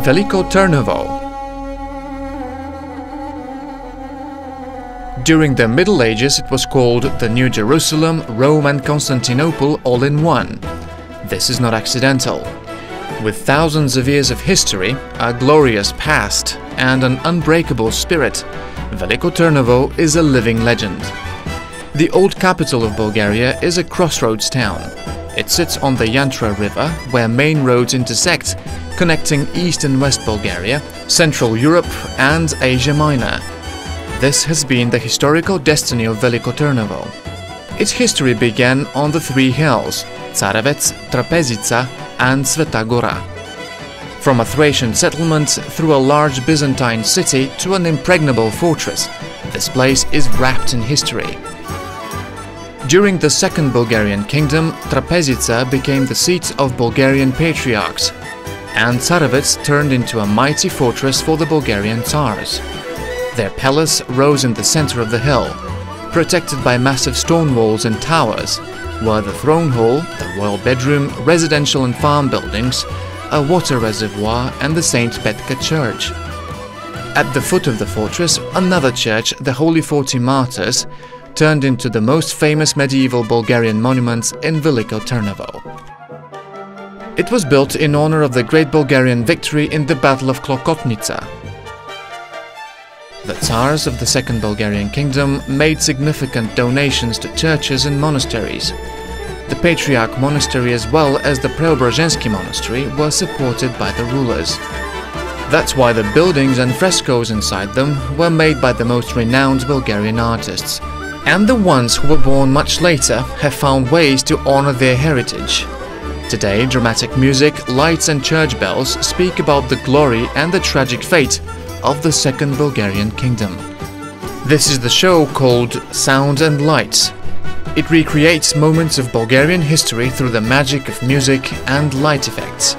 Veliko Tarnovo. During the Middle Ages it was called the New Jerusalem, Rome and Constantinople all in one. This is not accidental. With thousands of years of history, a glorious past and an unbreakable spirit, Veliko Tarnovo is a living legend. The old capital of Bulgaria is a crossroads town. It sits on the Yantra River, where main roads intersect, connecting East and West Bulgaria, Central Europe and Asia Minor. This has been the historical destiny of Veliko Tarnovo. Its history began on the three hills, Tsarevets, Trapezica and Sveta Gora. From a Thracian settlement through a large Byzantine city to an impregnable fortress, this place is wrapped in history. During the Second Bulgarian Kingdom, Trapezica became the seat of Bulgarian patriarchs, and Tsarevets turned into a mighty fortress for the Bulgarian Tsars. Their palace rose in the center of the hill, protected by massive stone walls and towers, were the throne hall, the royal bedroom, residential and farm buildings, a water reservoir and the St. Petka church. At the foot of the fortress, another church, the Holy 40 Martyrs, turned into the most famous medieval Bulgarian monuments in Veliko Tarnovo. It was built in honor of the great Bulgarian victory in the Battle of Klokotnica. The Tsars of the Second Bulgarian Kingdom made significant donations to churches and monasteries. The Patriarch Monastery as well as the Preobrazhensky Monastery were supported by the rulers. That's why the buildings and frescoes inside them were made by the most renowned Bulgarian artists. And the ones who were born much later have found ways to honor their heritage. Today, dramatic music, lights and church bells speak about the glory and the tragic fate of the Second Bulgarian Kingdom. This is the show called Sound and Lights. It recreates moments of Bulgarian history through the magic of music and light effects.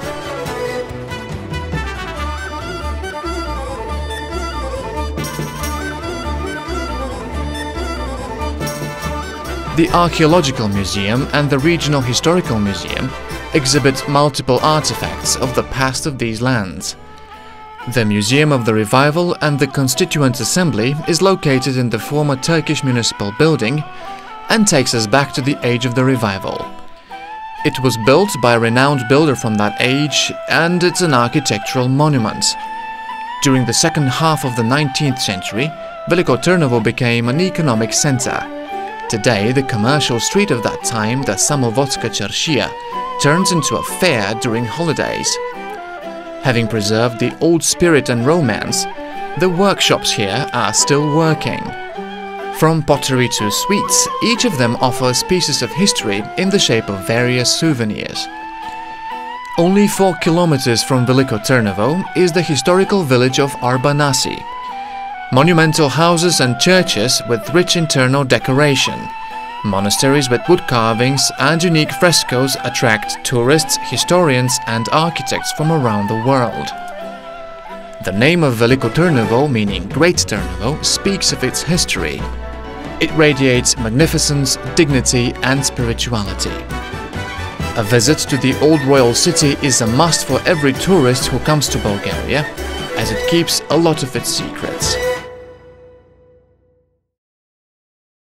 The Archaeological Museum and the Regional Historical Museum exhibit multiple artifacts of the past of these lands. The Museum of the Revival and the Constituent Assembly is located in the former Turkish municipal building and takes us back to the age of the Revival. It was built by a renowned builder from that age and it's an architectural monument. During the second half of the 19th century, Veliko Tarnovo became an economic center. Today, the commercial street of that time, the Samovodska Chershia, turns into a fair during holidays. Having preserved the old spirit and romance, the workshops here are still working. From pottery to sweets, each of them offers pieces of history in the shape of various souvenirs. Only 4 kilometers from Veliko Tarnovo is the historical village of Arbanasi. Monumental houses and churches with rich internal decoration. Monasteries with wood carvings and unique frescoes attract tourists, historians and architects from around the world. The name of Veliko Tarnovo, meaning Great Tarnovo, speaks of its history. It radiates magnificence, dignity and spirituality. A visit to the old royal city is a must for every tourist who comes to Bulgaria, as it keeps a lot of its secrets.